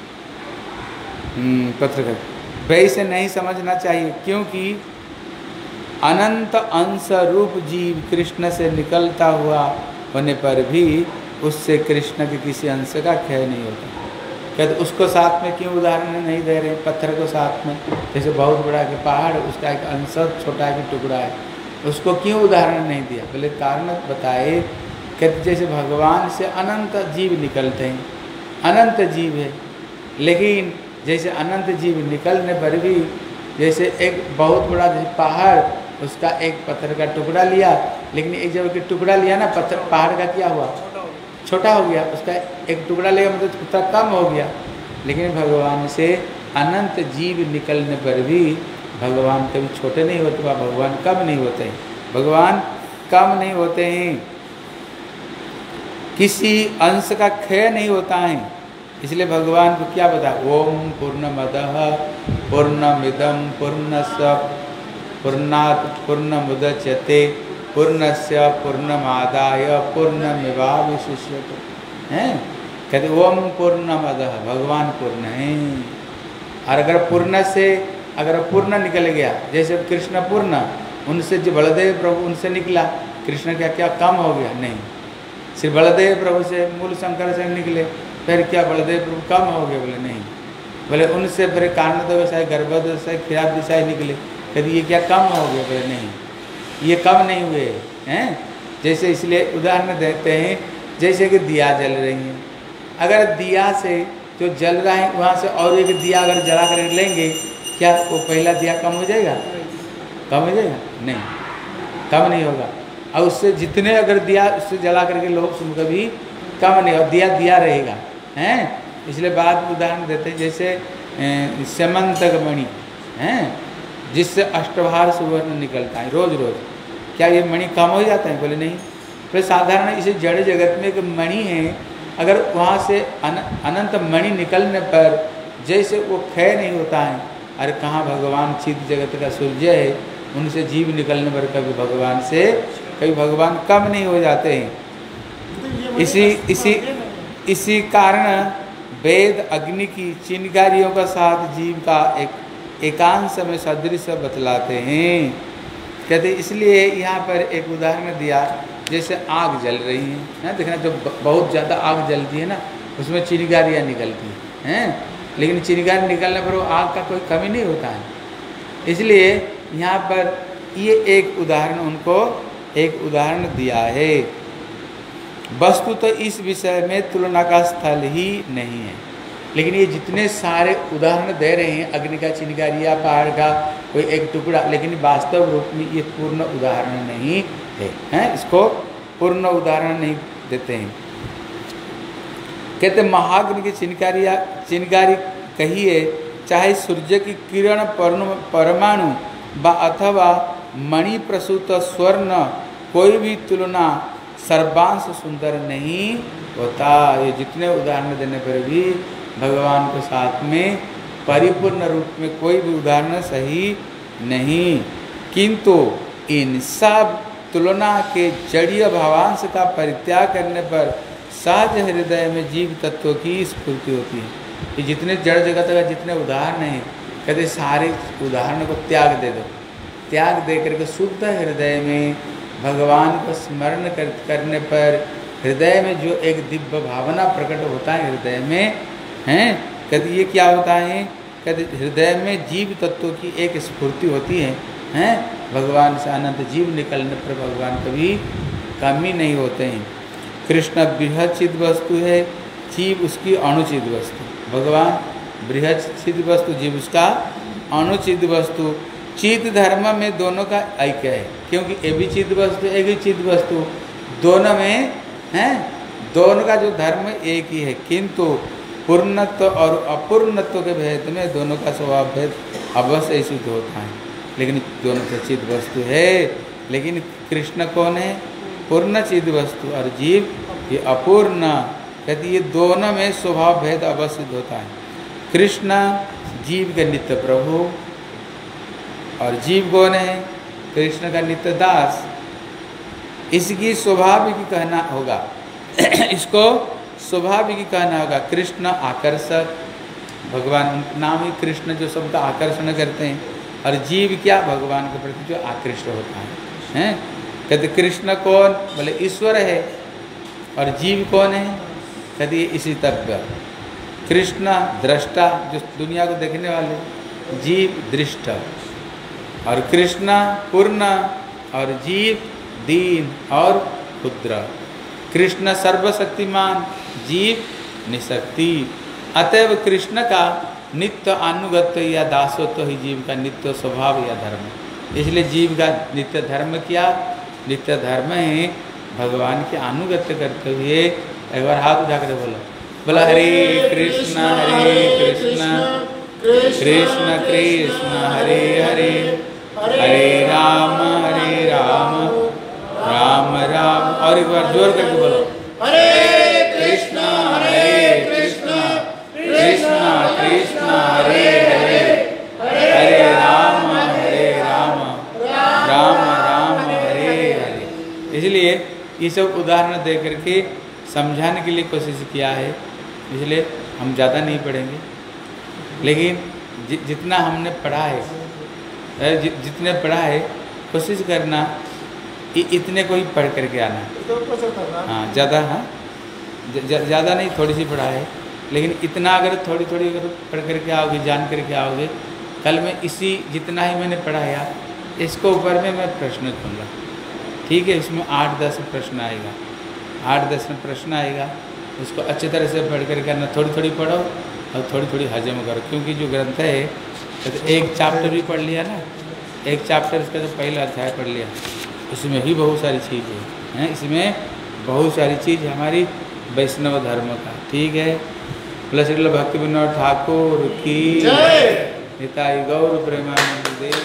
पत्थर का वैसे नहीं समझना चाहिए, क्योंकि अनंत अंश रूप जीव कृष्ण से निकलता हुआ होने पर भी उससे कृष्ण के किसी अंश का क्षय नहीं होता। कहते उसको साथ में क्यों उदाहरण नहीं दे रहे, पत्थर को साथ में, जैसे बहुत बड़ा के पहाड़ उसका एक अंश छोटा के टुकड़ा है, उसको क्यों उदाहरण नहीं दिया, बोले कारण बताए। कहते जैसे भगवान से अनंत जीव निकलते हैं, अनंत जीव है, लेकिन जैसे अनंत जीव निकलने पर भी जैसे एक बहुत बड़ा जैसे पहाड़ उसका एक पत्थर का टुकड़ा लिया, लेकिन एक जगह के टुकड़ा लिया ना पत्थर पहाड़ का क्या हुआ, छोटा हो गया, उसका एक टुकड़ा लिया मतलब उतना कम हो गया। लेकिन भगवान से अनंत जीव निकलने पर भी भगवान कभी छोटे नहीं होते, भगवान कम नहीं होते हैं, भगवान कम नहीं होते हैं, किसी अंश का क्षय नहीं होता है। इसलिए भगवान को क्या बता, ओम पूर्णमदः पूर्णमिदं पूर्णस्य पूर्णात् पूर्णमुदच्यते पूर्णस्य पूर्णमादाय पूर्णमेवावशिष्यते। हैं कहते ओम पूर्णमदः, भगवान पूर्ण हैं। और अगर पूर्ण से अगर पूर्ण निकल गया, जैसे कृष्ण पूर्ण, उनसे जो बलदेव प्रभु उनसे निकला, कृष्ण क्या क्या कम हो गया, नहीं। सिर्फ बलदेव प्रभु से मूल शंकर से निकले, फिर क्या बलदेव प्रभु कम हो गए, बोले नहीं। बोले उनसे फिर कारणदशाई गर्भदशाई खिरात दिशाई निकले, कहते ये क्या कम हो गए, बोले नहीं, ये कम नहीं हुए हैं। जैसे इसलिए उदाहरण देते हैं, जैसे कि दिया जल रही है, अगर दिया से जो जल रहा है वहाँ से और एक दिया अगर जला कर लेंगे, क्या वो पहला दिया कम हो जाएगा, कम हो जाएगा, नहीं, कम नहीं होगा। और उससे जितने अगर दिया उससे जला करके लोग सुन कभी कम नहीं, और दिया दिया रहेगा, हैं। इसलिए बाद में उदाहरण देते हैं, जैसे समंतक मणि हैं, जिससे अष्टभार सुवर्ण निकलता है रोज रोज, क्या ये मणि कम हो जाता है, बोले नहीं। फिर साधारण इसे जड़ जगत में एक मणि है, अगर वहाँ से अन, अनंत मणि निकलने पर जैसे वो क्षय नहीं होता है, अरे कहाँ भगवान चित जगत का सूर्य है, उनसे जीव निकलने पर कभी भगवान से कभी भगवान कम नहीं हो जाते हैं। इसी इसी इसी कारण वेद अग्नि की चिनगारियों का साथ जीव का एक एकांश में सदृश बतलाते हैं। कहते इसलिए यहाँ पर एक उदाहरण दिया, जैसे आग जल रही है ना, देखना जो बहुत ज़्यादा आग जलती है ना, उसमें चिनगारियाँ निकलती हैं, लेकिन चिनगारी निकलने पर वो आग का कोई कमी नहीं होता है। इसलिए यहाँ पर ये एक उदाहरण उनको एक उदाहरण दिया है। वस्तु तो इस विषय में तुलना का स्थल ही नहीं है, लेकिन ये जितने सारे उदाहरण दे रहे हैं, अग्नि का चिनगारी या पहाड़ का कोई एक टुकड़ा, लेकिन वास्तव रूप में ये पूर्ण उदाहरण नहीं है, हैं? इसको पूर्ण उदाहरण नहीं देते हैं। कहते महाग्नि की चिनगारी या चिनगारी कहिए, चाहे सूर्य की किरण परमाणु व अथवा मणि प्रसूत स्वर्ण, कोई भी तुलना सर्वांश सुंदर नहीं होता। ये जितने उदाहरण देने पर भी भगवान के साथ में परिपूर्ण रूप में कोई भी उदाहरण सही नहीं, किंतु इन सब तुलना के जड़ीय भावांश का परित्याग करने पर सहज हृदय में जीव तत्व की स्फूर्ति होती है। ये जितने जड़ जगत का जितने उदाहरण हैं, कहते सारे उदाहरण को त्याग दे दो, त्याग दे करके शुद्ध हृदय में भगवान को स्मरण कर, करने पर हृदय में जो एक दिव्य भावना प्रकट होता है हृदय में, हैं कहते ये क्या होता है, कहते हृदय में जीव तत्वों की एक स्फूर्ति होती है, हैं भगवान से अनंत जीव निकलने पर भगवान कभी कमी नहीं होते हैं। कृष्ण बृहद चिद वस्तु है, जीव उसकी अणुचित वस्तु, भगवान बृहद चिद वस्तु, जीव उसका अणुचित वस्तु। चिद धर्म में दोनों का ऐक्य है, क्योंकि ये भी चिद वस्तु एक ही चिद वस्तु, दोनों में हैं, दोनों का जो धर्म एक ही है, किंतु पूर्णत्व और अपूर्णत्व के भेद में दोनों का स्वभाव भेद अवश्य सिद्ध होता है, लेकिन दोनों से चिद वस्तु है। लेकिन कृष्ण कौन है, पूर्ण चिद वस्तु, और जीव ये अपूर्ण, कहते ये दोनों में स्वभाव भेद अवश्य सिद्ध होता है। कृष्ण जीव के नित्य प्रभु, और जीव कौन है, कृष्ण का नित्य दास। इसकी स्वाभाविक कहना होगा इसको स्वाभाविक कहना होगा। कृष्ण आकर्षक, भगवान नाम ही कृष्ण जो सबका आकर्षण करते हैं, और जीव क्या, भगवान के प्रति जो आकृष्ट होता है, हैं कहते कृष्ण कौन, बोले ईश्वर है, और जीव कौन है, कहते इसी तत्व। कृष्ण दृष्टा, जो दुनिया को देखने वाले, जीव दृष्ट, और कृष्ण पूर्ण, और जीव दीन और क्षुद्र। कृष्ण सर्वशक्तिमान, जीव निशक्ति। अतएव कृष्ण का नित्य अनुगत्य या दासत्व ही जीव का नित्य स्वभाव या धर्म। इसलिए जीव का नित्य धर्म क्या, नित्य धर्म है भगवान के अनुगत्य करते हुए। एक बार हाथ उठा कर बोलो, बोला हरे कृष्ण हरे कृष्ण कृष्ण कृष्ण हरे हरे, हरे राम हरे राम राम राम, और एक बार जोर करके बोलो, हरे कृष्ण हरे कृष्ण कृष्ण कृष्ण हरे हरे, हरे राम हरे राम राम राम हरे हरे। इसलिए ये सब उदाहरण दे करके समझाने के लिए कोशिश किया है, इसलिए हम ज़्यादा नहीं पढ़ेंगे, लेकिन जि, जितना हमने पढ़ा है, जि, जितने पढ़ा है कोशिश करना इ, इतने को ही पढ़ करके आना। हाँ ज़्यादा, हाँ ज़्यादा नहीं, थोड़ी सी पढ़ा है, लेकिन इतना अगर थोड़ी थोड़ी अगर पढ़ करके आओगे, जान करके आओगे, कल मैं इसी जितना ही मैंने पढ़ाया इसको ऊपर में मैं प्रश्न दूँगा, ठीक है। इसमें आठ दस प्रश्न आएगा, आठ दस में प्रश्न आएगा, उसको अच्छी तरह से पढ़ कर करना, थोड़ी थोड़ी पढ़ो और थोड़ी थोड़ी हजम करो, क्योंकि जो ग्रंथ है तो एक चैप्टर भी पढ़ लिया ना, एक चैप्टर इसका जो पहला अध्याय पढ़ लिया, इसमें ही बहुत सारी चीज़ें हैं, इसमें बहुत सारी चीज़ हमारी वैष्णव धर्म का, ठीक है। प्लस भक्ति विनोद ठाकुर की निताई गौर प्रेमानंद देव।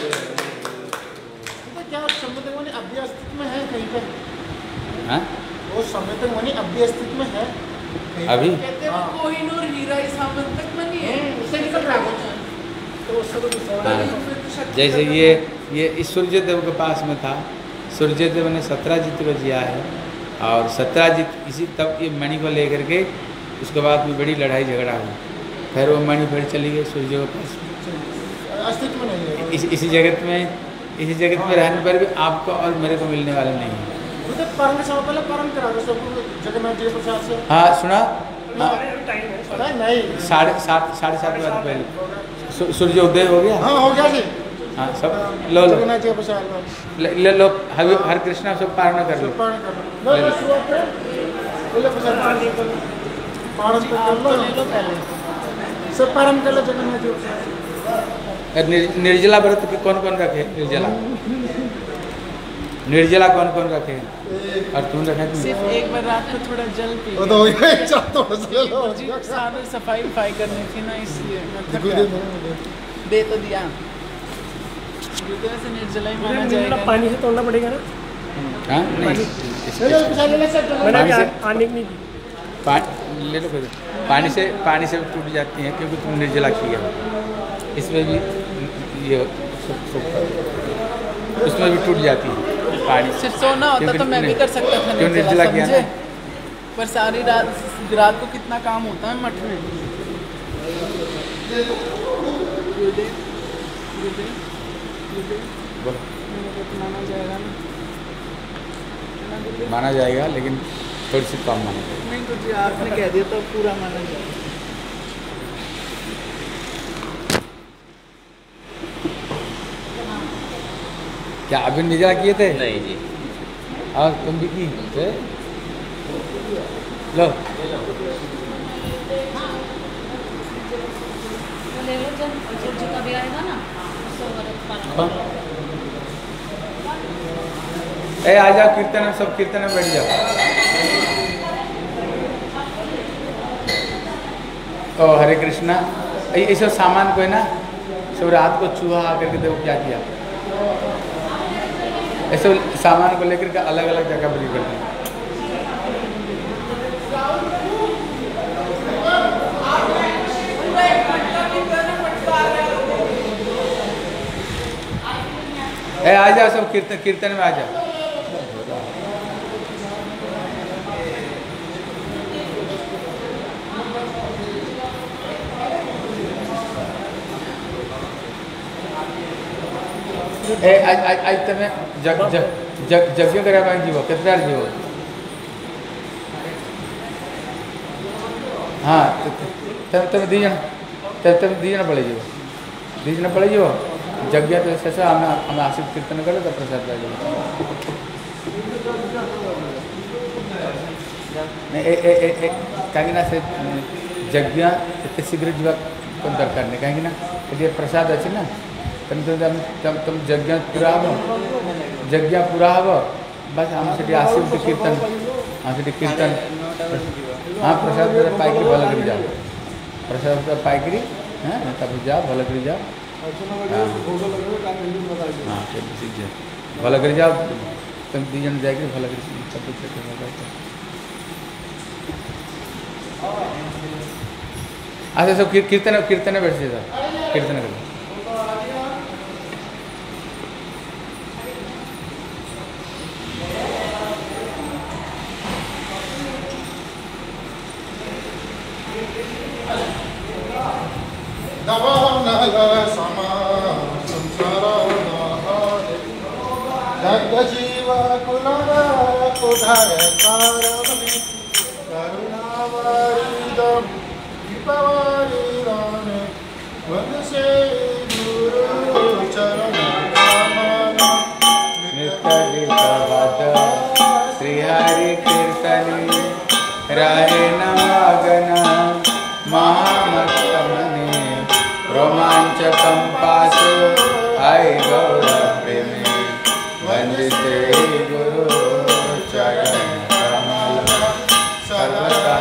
क्या समुद्र मणि अभी अस्तित्व में है कहीं पे? हाँ वो समुद्र मणि अभी अस्तित्व में है अभी? कहते हैं वो कोहिनूर हीरा इस सामंतक मणि है, उससे निकल रहा है तो उससे तो हाँ। जैसे ये ये इस सूर्यदेव के पास में था, सूर्यदेव ने सत्राजित को जिया है, और सत्राजित इसी तब ये मणि को लेकर के उसके बाद में बड़ी लड़ाई झगड़ा हुआ, फिर वो मणि फिर चली गई सूर्य के पास, अस्तित्व में नहीं है। इस, इसी जगत में इसी जगत में रहने पर भी आपको और मेरे को मिलने वाला नहीं है। परम से पहले परम करा दो सब जगन्नाथ जी प्रसाद से। हाँ सुना, नहीं साढ़े सात साढ़े सात बजे पहले सूर्य उदय हो गया। हाँ हो गया जी। हाँ सब लो लो जगन्नाथ जी प्रसाद ले, ले लो, हर हर कृष्णा सब पारण कर लो। पारण कर लो, ले लो शुरुआत पे बोले प्रसाद पारण कर लो पहले, सब पारण कर लो जगन्नाथ जी प्रसाद। निर, निर्जला व्रत के कौन कौन रखे? निर्जला निर्जला कौन कौन रखे? और तुम रखे? सिर्फ एक बार रात को थोड़ा जल पी वो तो हो गया, चल थोड़ा सा ले लो जी, सारे सफाई वफाई करनी थी ना, इसलिए मैं थक देखो गया। देखो दे तो दिया, हृदय से निर्जला ही माना जाएगा। पानी से तोड़ना पड़ेगा ना? हाँ नहीं ले लो प्रसाद ले लो सब मैंने पानी अभी से- आने की नहीं दी। पानी ले लो फिर, पानी से पानी से टूट जाती हैं, क्योंकि तुम निर्जला किया हो। इसमें भी ये उसमें भी टूट जाती है पानी। सिर्फ सोना होता क्योंकि तो मैं भी तुमने- कर सकता था क्यों निर्जला किया समझे? ना? पर सारी रात रात को कितना काम होता है मठ में। हृदय हृदय हृदय बोलो। मेरे को तो माना जाएगा ना। माना जाएगा, लेकिन थोड़ी सी कम माना जाएगा। नहीं कुछ आपने कह दिया तो पूरा माना जाएगा। क्या अभी निजा किए थे? नहीं जी। और तुम भी की थे? लो ले लो, जब सूर्य का भी आएगा ना उससे व्रत पालन। ए आ जाओ कीर्तन में, सब कीर्तन में बैठ जाओ। ओ हरे कृष्णा। ये सब सामान को है ना, सब रात को चूहा आकर के देखो क्या किया। ऐसे सामान को लेकर के अलग अलग जगह बलि करते हैं। ए आ जाओ सब कीर्तन कीर्तन में आ जाओ। ए आज आज आज तमे जग जग जग जग करा पाए जीवो कितना जीवो। हाँ तब तब दी जन तब तब दी जन पड़े जीवो दी जन पड़े जीवो जग्ञा तो ऐसा हमें हमें आशिक कीर्तन करे तो प्रसाद पाए जीवो। नहीं ए ए ए ए कहीं ना से जग्ञा इतने शीघ्र जीवा कौन दरकार नहीं कहीं ना यदि प्रसाद अच्छे ना तम तुम तम तुम यज्ञ पूरा हो यज्ञ पूरा हो बस हम से आशिक के कीर्तन हम से कीर्तन हाँ प्रसाद पाई भल कर जाओ प्रसाद पाई करी हाँ तब जाओ भल कर जाओ हाँ भल कर जाओ तुम दी जन जाकर भल कर अच्छा सब कीर्तन कीर्तन बैठ जाए कीर्तन कर जीवा कुलारा कुठार कारणे करुणावारिदम दीपवारिदाने वंदे गुरु चरण कमल नित्य गीतवाद श्री हरि कीर्तनी राहे नमगन महामत्तमने रोमांचकं पाशो आई गौर प्रेमे वंदिते गुरु चरण कमल सर्वदा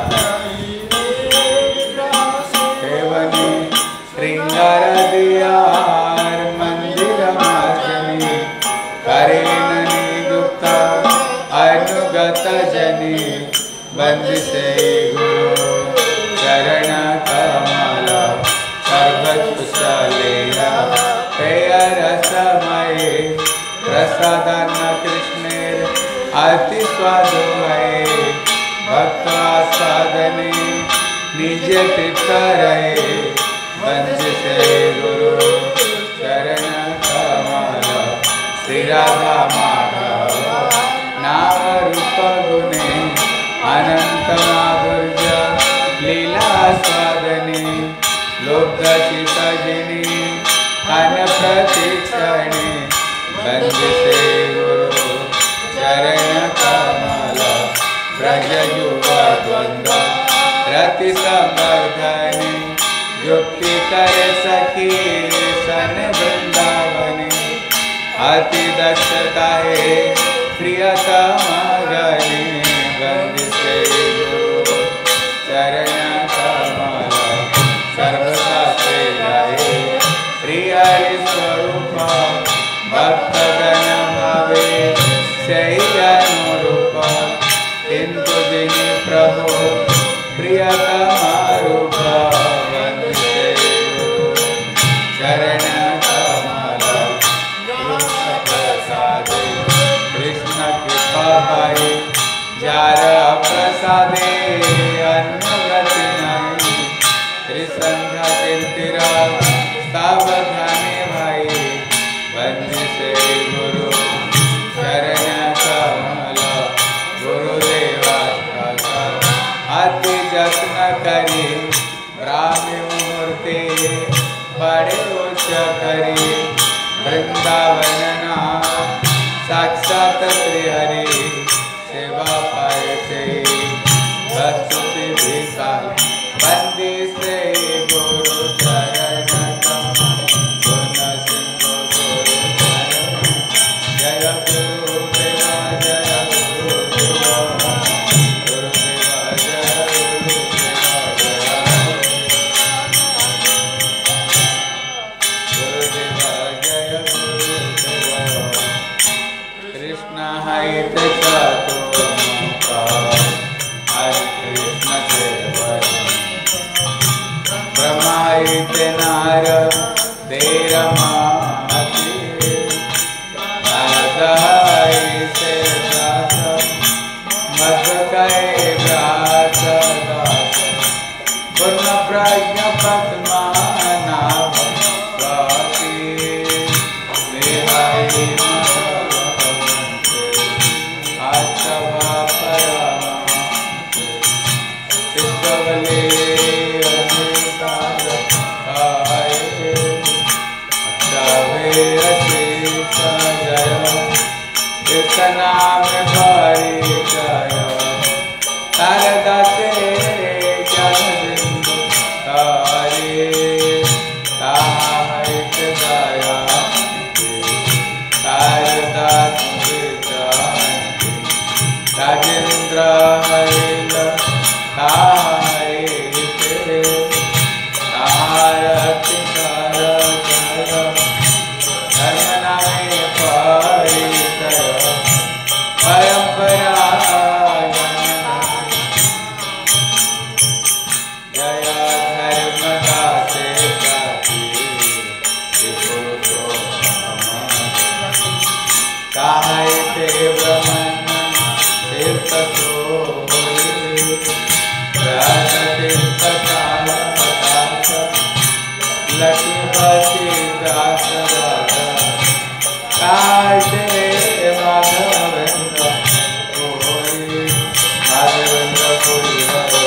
सेवनी श्रृंगार दियार मंदिर मार्जनी करेण नियुक्त अनुगत जनी वंदिते गुरु चरण कमल सर्वकुशलेया प्रेयरसमये प्रसादन कृष्णेर अति स्वादो है भक्तास्वादने निज तीर्थ रहे वंदिते गुरु चरण कमल श्री राधा माधव नाम रूप गुणे अनंत माधुर्य लीला स्वादने लुब्ध चितजिनी अन प्रतीक्षणे वंदिते गुरु चरण कमल ब्रज युग द्वंद्व रति संवर्धने युक्ति कर सखी सन वृंदावने अति दक्षता है प्रियतम गणे वंदिते गुरु चरण कमल सर्वशास्त्रे जाए प्रिय स्वरूप भक्तगण भावे सही अनुरूप किंतु जिनि प्रभु प्रियतम रूप वंदिते गुरु चरण कमल प्रसाद कृष्ण कृपा पाई जार प्रसादे अनुगति नहीं त्रिसंध्या कीर्तिरा सावधाने भाई वंदिते गुरु चरण कमल अति जत्न करी ब्राह्मी मुहूर्ते पड़े उच्च करी वृंदावन नाम साक्षात श्रीहरि सेवा पाए से वस्तु सिद्धि काल बंदी से गुरु चरण गुण सिंधु गुरु चरण जय गुरु देवा जय गुरु देवा गुरु देवा जय गुरु देवा जय गुरु देवा जय गुरु देवा कृष्ण हित चतुर्मुख हरे कृष्ण देव ब्रह्मा हित नारद देव माति से मधुकरे व्यास दास पूर्ण प्रज्ञ पद्मनाभ स्वाति देवाय आचवा परम विश्वले अनिताय आय अक्षवे अशेष जय इतना में भारी जय शारदा से जन बिंदु तारे ताहित दया शारदा राजेंद्र हरिल तारे तारति कर जय धर्मना में परिचय परंपरा जय धर्मदासे जाति काहे ते ब्रह्मन तीर्थ सोई व्यास तीर्थ काल पदार्थ लक्ष्मीपति दास राजा काय ते माधवेंद्र कोई माधवेंद्र कोई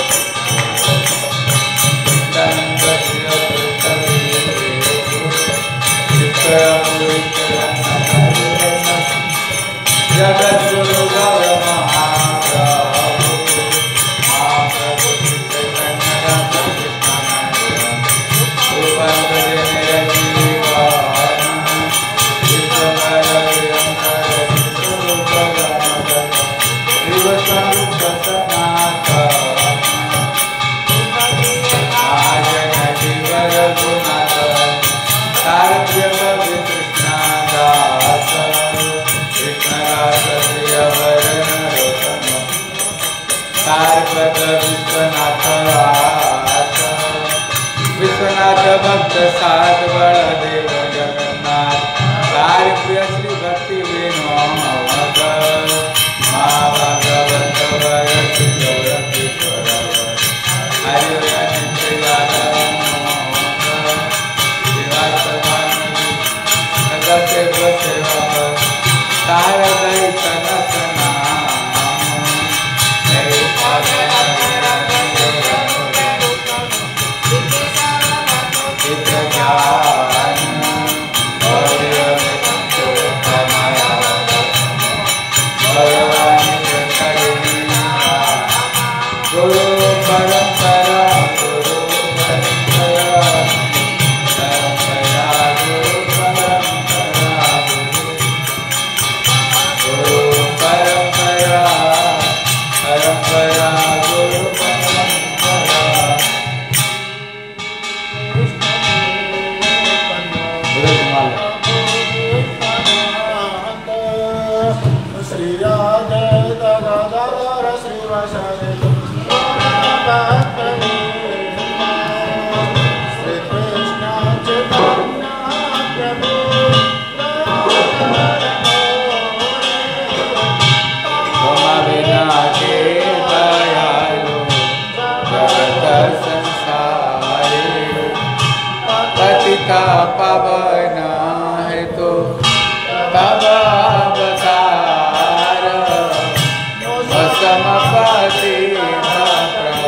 जगत गुरु गौर महाप्रभु महाप्रभु चैतन्य विश्वनाथ विश्वनाथ भक्त साध बलदेव जगन्नाथ कार्य प्रिय श्री भक्ति विनोद माँ भगवत भरत जगदीश्वर हरि नित्य यादव सेवा सेवा तार गई तनसना पावन है तो तब अवतार समपति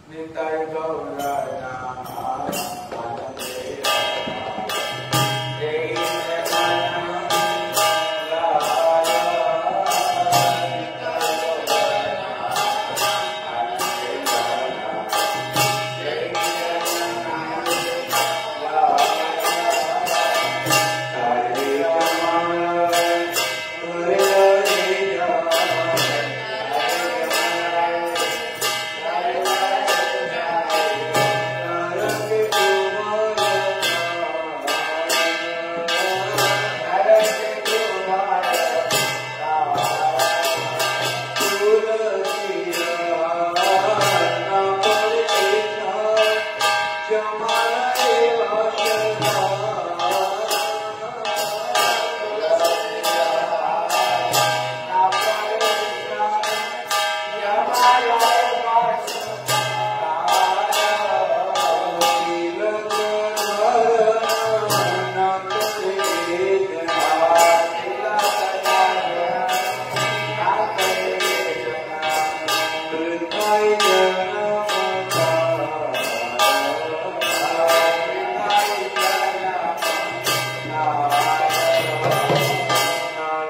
निताय गौराना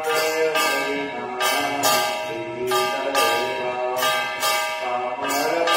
Hare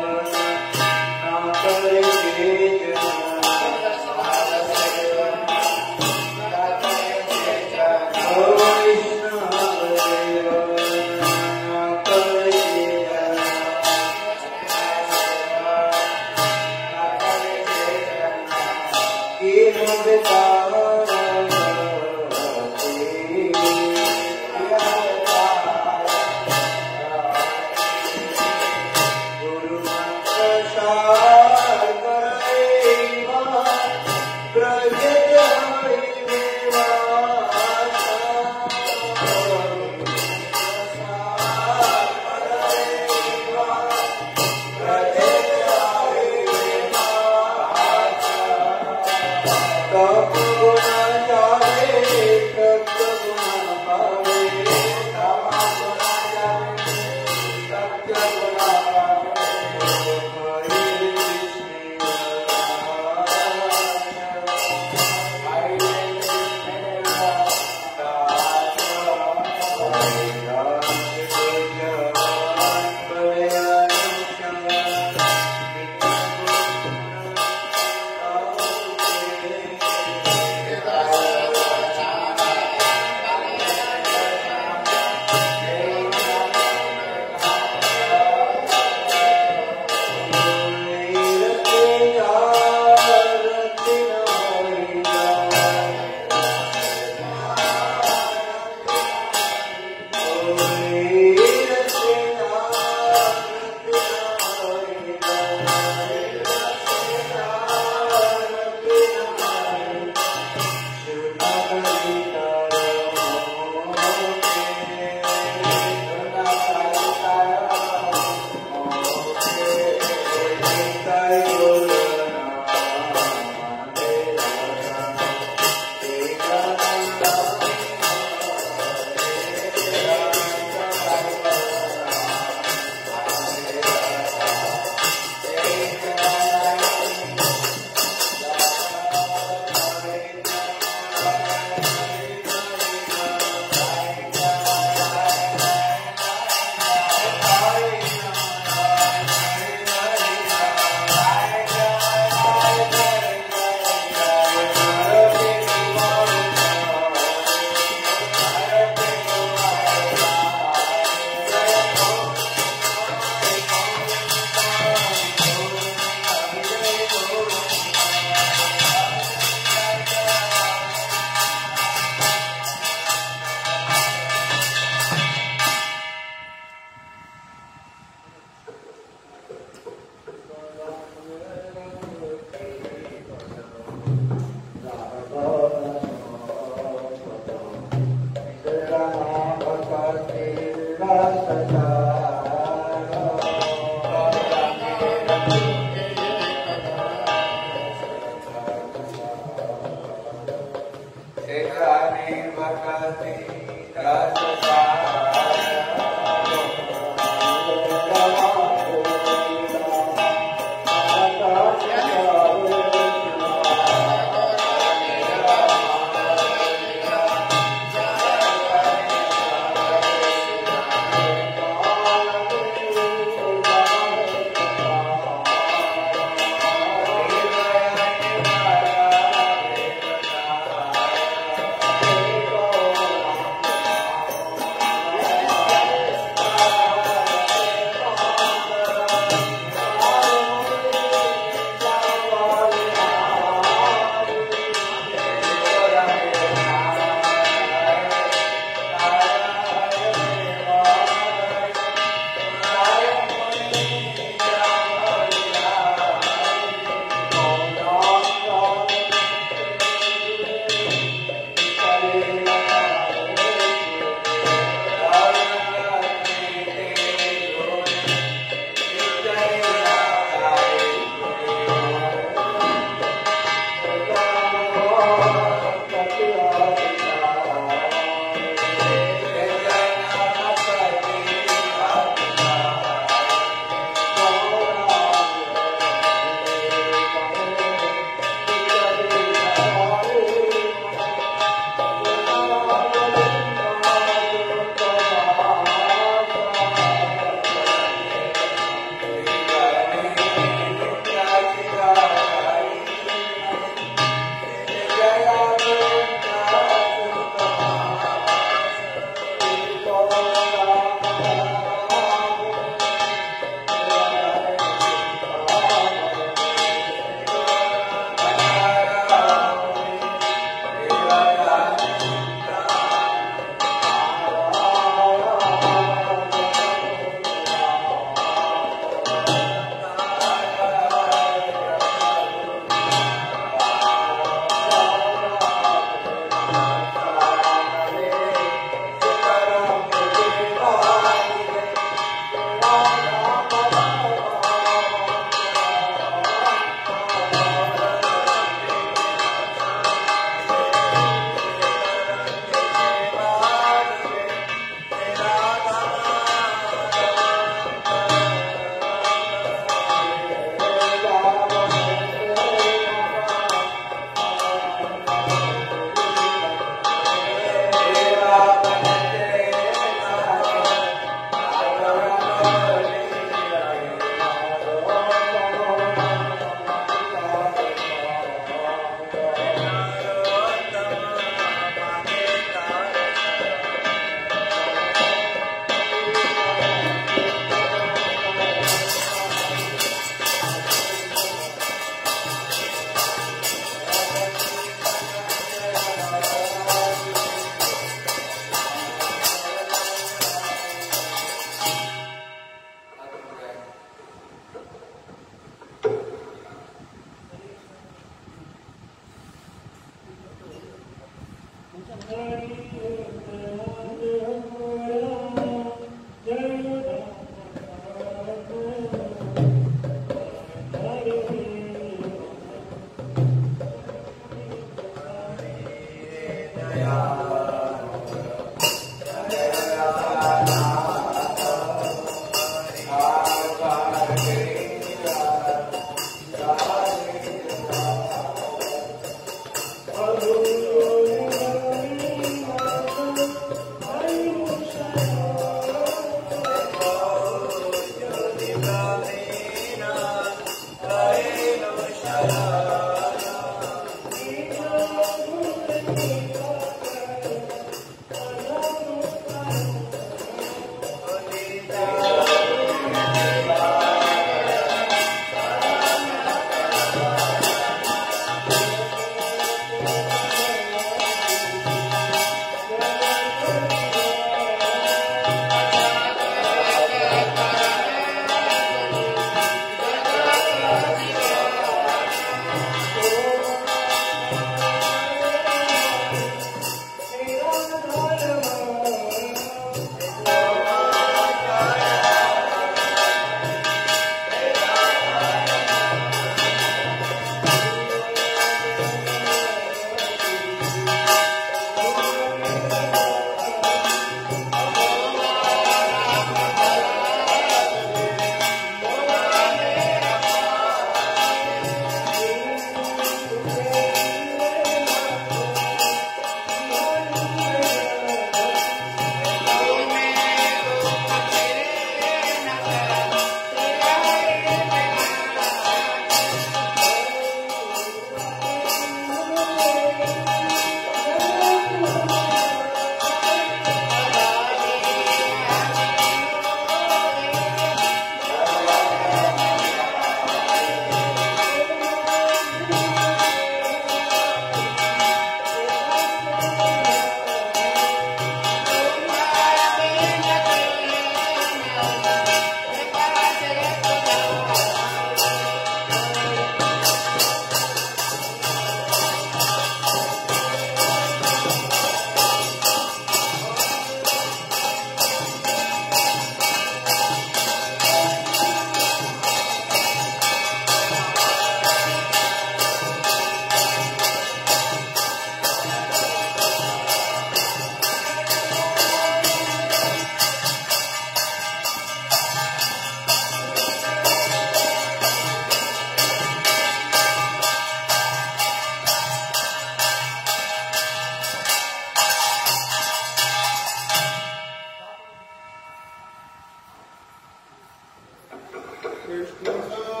कृष्ण